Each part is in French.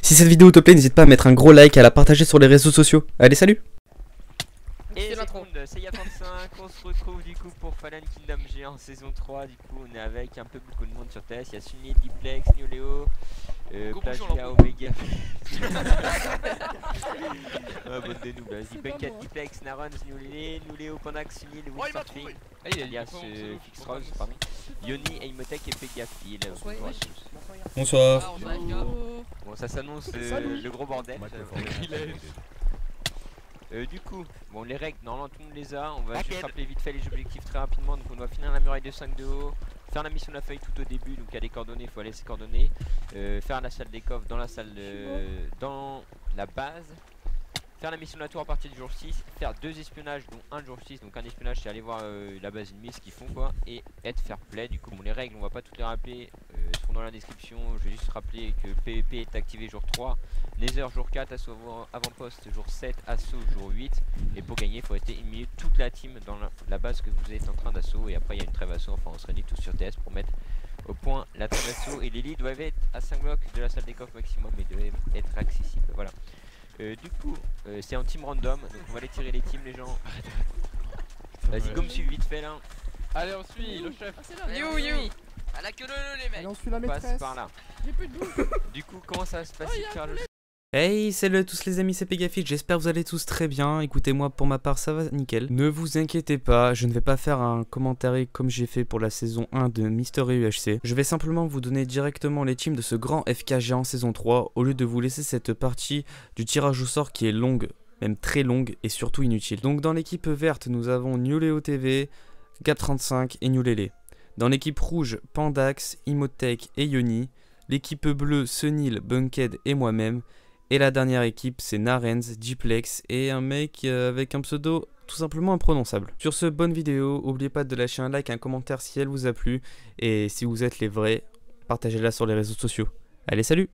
Si cette vidéo te plaît, n'hésite pas à mettre un gros like et à la partager sur les réseaux sociaux. Allez, salut! Et c'est Y'a35, on se retrouve du coup pour Fallen Kingdom Géant saison 3. Du coup on est avec un peu beaucoup de monde sur TS. Il y a Sunny, Diplex, Newleo, Plagia, Omega. Ah bonne des noobs, vas-y, Bunket, Diplex, Narons, Newleo, Pandax, Sunny, Will Surfing, Elias, Fixrose, pardon, Yoni, Aimotech et Pegafil. Bonjour à tous. Bonsoir. Bon ça s'annonce le gros bordel. Du coup, bon les règles, normalement tout le monde les a, on va juste rappeler vite fait les objectifs très rapidement. Donc on doit finir la muraille de 5 de haut, faire la mission de la feuille tout au début, donc il y a des coordonnées, il faut aller ses coordonnées, faire la salle des coffres dans la salle dans la base, faire la mission de la tour à partir du jour 6, faire 2 espionnages dont un jour 6, donc un espionnage c'est aller voir la base ennemie, ce qu'ils font quoi, et être fair play. Du coup bon les règles on va pas toutes les rappeler, seront dans la description. Je vais juste rappeler que PVP est activé jour 3, Nether jour 4, assaut avant-poste jour 7, assaut jour 8, et pour gagner il faut rester une minute toute la team dans la base que vous êtes en train d'assaut, et après il y a une trêve assaut, enfin on se réunit tous sur TS pour mettre au point la trêve assaut, et les lits doivent être à 5 blocs de la salle des coffres maximum et doivent être accessibles, voilà. Du coup, c'est en team random, donc on va aller tirer les teams les gens. Vas-y, comme suivi vite fait là. Allez, on suit le chef. You à la queue le les mecs. Allez, on suit la maîtresse. Passe par là. J'ai plus de boue. Du coup, comment ça va se passer faire le... Hey, salut à tous les amis, c'est Pegafil, j'espère que vous allez tous très bien. Écoutez, moi pour ma part ça va nickel. Ne vous inquiétez pas, je ne vais pas faire un commentaire comme j'ai fait pour la saison 1 de Mystery UHC. Je vais simplement vous donner directement les teams de ce grand FK géant saison 3, au lieu de vous laisser cette partie du tirage au sort qui est longue, même très longue et surtout inutile. Donc dans l'équipe verte, nous avons Newleo TV, Gap35 et Newlele. Dans l'équipe rouge, Pandax, Imotech et Yoni. L'équipe bleue, Sunil, Bunked et moi-même. Et la dernière équipe, c'est Narens, Diplex et un mec avec un pseudo tout simplement imprononçable. Sur ce, bonne vidéo, n'oubliez pas de lâcher un like, un commentaire si elle vous a plu. Et si vous êtes les vrais, partagez-la sur les réseaux sociaux. Allez, salut!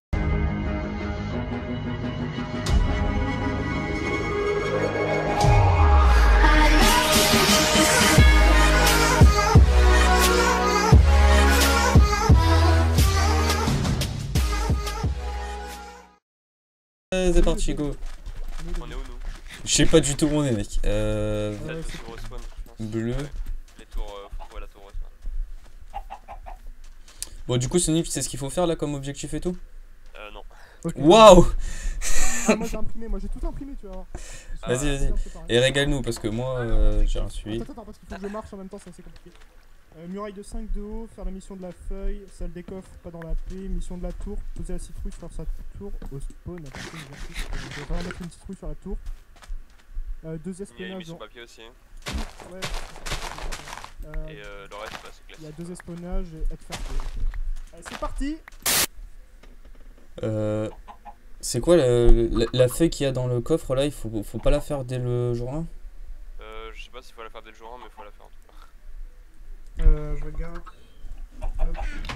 C'est parti, go. On est où nous? Je sais pas du tout où on est, mec. Sur Respawn, je pense. Bleu. Les tours, ouais, la tour Respawn. Bon, du coup, Sonic, tu sais ce qu'il faut faire là comme objectif et tout? Non. Okay. Waouh! Ah, moi j'ai imprimé, moi j'ai tout imprimé, tu vas voir. Vas-y. Et régale-nous parce que moi j'ai un suivi. Attends, parce qu'il faut que je marche en même temps, c'est assez compliqué. Muraille de 5 de haut, faire la mission de la feuille, salle des coffres, pas dans la paix, mission de la tour, poser la citrouille sur sa tour au spawn. On va vraiment mettre une citrouille sur la tour. 2 Il y a une espionnages. mission papier aussi. Ouais. Et le reste, bah, c'est classique. Il y a 2 espionnages et être fair-play. Allez, c'est parti! C'est quoi la feuille qu'il y a dans le coffre là? Il faut pas la faire dès le jour 1? Je sais pas s'il faut la faire dès le jour 1, mais il faut la faire en tout cas. Je regarde. Hop.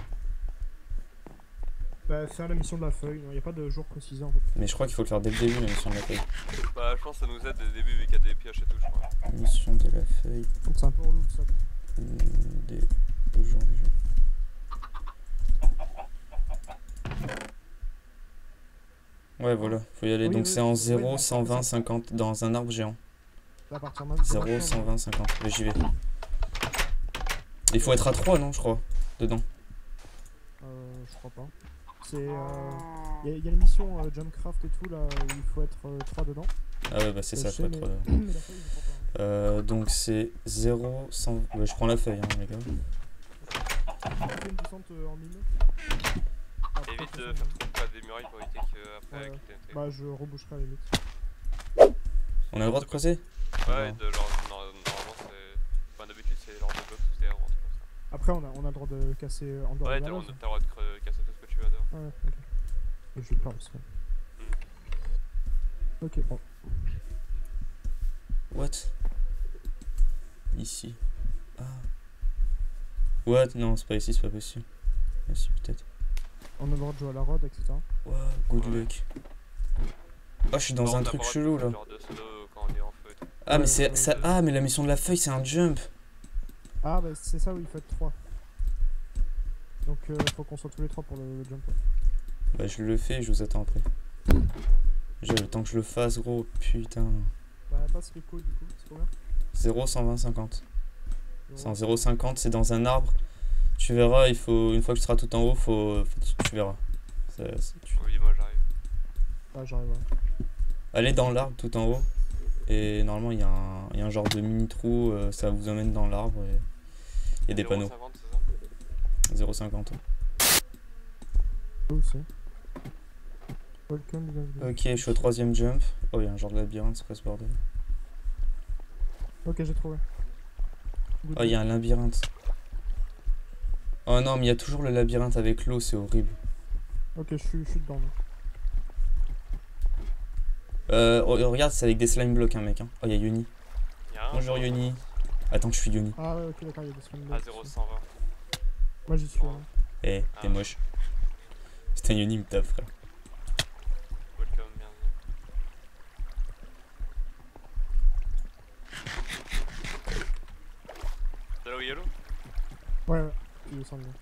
Bah, faire la mission de la feuille, il n'y a pas de jour précisé en fait. Mais je crois qu'il faut le faire dès le début, la mission de la feuille. Bah, je pense que ça nous aide dès le début, vu qu'il y a des pioches et tout, je crois. Mission de la feuille. Donc c'est un peu relou ça. Dès aujourd'hui. Ouais, voilà, faut y aller. Oui, Donc oui, c'est en oui, 0, oui, 120, 50 dans un arbre géant. À partir de 0, 120, 50. Là, j'y vais. Il faut être à 3, non, je crois, dedans. Je crois pas. C'est. Il y a l'émission Jumpcraft et tout là où il faut être 3 dedans. Ah ouais, bah c'est ça, faut être 3 dedans. Mais la feuille, je crois pas. Donc c'est 0, 100. Bah, je prends la feuille, hein, les gars. On fait une descente en mine. Évite de faire trop près des murailles pour éviter qu'après avec le TNT. Bah, je reboucherai à la limite. On a le droit de creuser? Ouais, normalement c'est. Enfin, d'habitude c'est l'ordre de bloc sous terre ou un truc comme ça. Après, on a le droit de casser en dehors Ouais, de t'as la le base. droit de casser tout ce que tu veux à dehors. Ouais, ok. Et je vais perdre ça. Ok, bon. What? Ici. Ah. What? Non, c'est pas ici, c'est pas possible. Ici, peut-être. On a le droit de jouer à la rod, etc. Wow, good luck. Ah, je suis dans un truc chelou là. Ah, mais c'est ça. Ah, mais la mission de la feuille, c'est un jump. Ah, bah c'est ça où il faut être 3. Donc, faut qu'on soit tous les 3 pour le jump. Bah, je le fais et je vous attends après. J'ai le temps que je le fasse, gros. Putain. Bah, passe les codes du coup, c'est combien? 0, 120, 50. C'est en 0,50, c'est dans un arbre. Tu verras, il faut, une fois que tu seras tout en haut, tu verras. Oui, moi j'arrive. Ah, j'arrive, ouais. Allez dans l'arbre tout en haut. Et normalement, il y a un genre de mini trou, ça vous emmène dans l'arbre. Et il y a des panneaux. 0,50, c'est ça? 0,50. Où c'est? Welcome, bienvenue. Ok, je suis au 3ème jump. Oh, il y a un genre de labyrinthe, c'est quoi ce bordel? Ok, j'ai trouvé. Oh, il y a un labyrinthe. Oh non, mais il y a toujours le labyrinthe avec l'eau, c'est horrible. Ok, je suis dedans. Regarde, c'est avec des slime blocks, hein, mec. Hein. Oh, il y a Yoni. Y'a un. Bonjour Yoni. Attends, je suis Yoni. Ah ouais, ok, d'accord, il y a des slime Ah, blocks. 0,120. Moi j'y suis. Oh. Hein. Eh, t'es Ah. moche. C'était un Yoni, il me tape, frère. Welcome, bienvenue. C'est là où il y a l'eau? Ouais, ouais, il descend bien.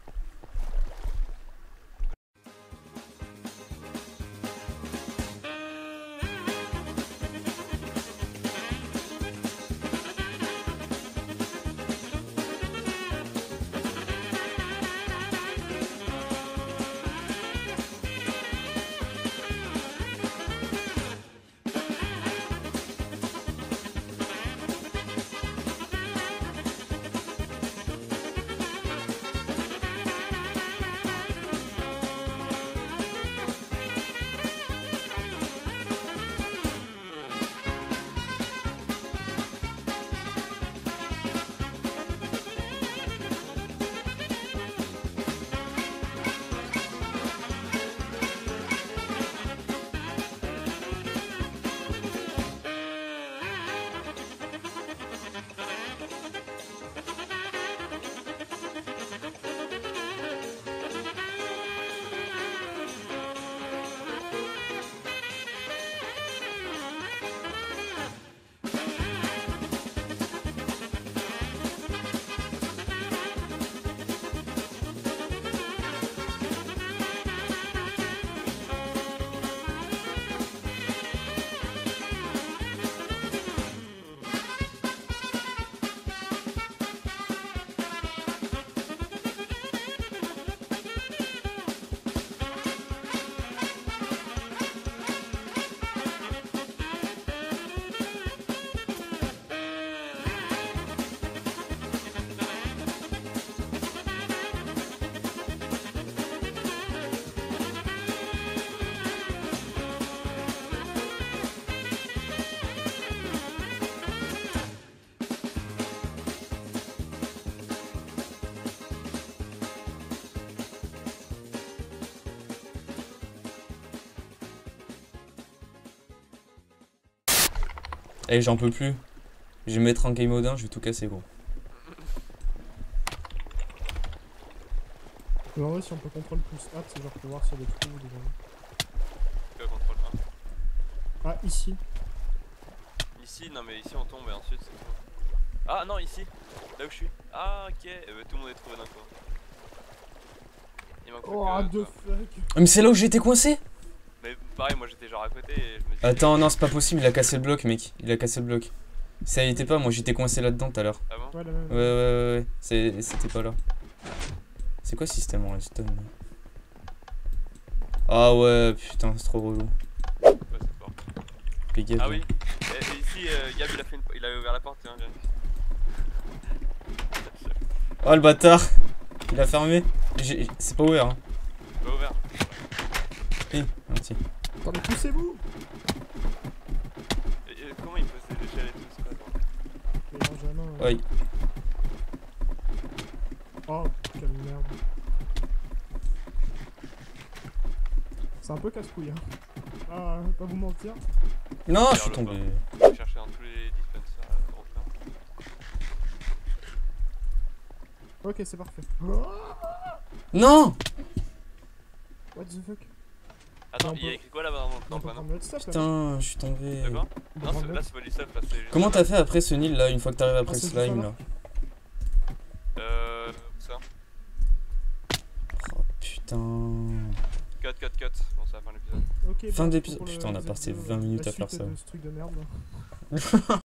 Eh, j'en peux plus. Je vais me mettre en game mode 1, je vais tout casser, gros. Mais en vrai, si on peut contrôle plus A, c'est genre pour voir s'il y a des trous ou des gens. Que contrôle 1. Ah, ici. Ici, non mais ici on tombe et ensuite c'est tout. Ah non, ici, là où je suis. Ah ok, tout le monde est trouvé d'un coup. Il manque plus Oh, que de toi. fuck. Mais c'est là où j'étais coincé? Mais pareil, moi j'étais genre à côté et je me dis. Attends, non, c'est pas possible, il a cassé le bloc, mec. Il a cassé le bloc. Ça y était pas, moi j'étais coincé là-dedans tout à l'heure. Ah bon? Ouais, la même. Ouais. C'était pas là. C'est quoi ce système en redstone là? Ah ouais, putain, c'est trop relou. Ouais, c'est fort. Fais gaffe, Ah hein. oui, et ici Gab il a ouvert la porte, tiens, viens. Oh le bâtard. Il a fermé. C'est pas ouvert, hein. Pas ouvert. Eh, merci. Attendez, poussez-vous. Comment il pose des échelles et tout, c'est pas attends. Mais non, jamais. Ouais. Oh, quelle merde. C'est un peu casse-couille, hein. Ah, pas vous mentir. Non, je Vers suis le tombé. bas. Je cherchais dans tous les dispensers européens. Ok, c'est parfait. Non. What the fuck? Attends, on il y a peut- écrit quoi là-bas dans On le peut panneau? prendre notre stuff là. Putain, je suis tombé. D'accord? On peut Non, prendre là notre- c'est pas du stuff, là c'est juste. Comment t'as fait après ce Nil là, une fois que t'arrives après Ah, le c'est slime juste là? Où ça? Oh putain. Cut. Bon, c'est la fin de l'épisode. Ok, Fin bah, d'épisode. pour le- Putain, on a la passé suite 20 minutes à de faire ça. ce truc de merde. Là.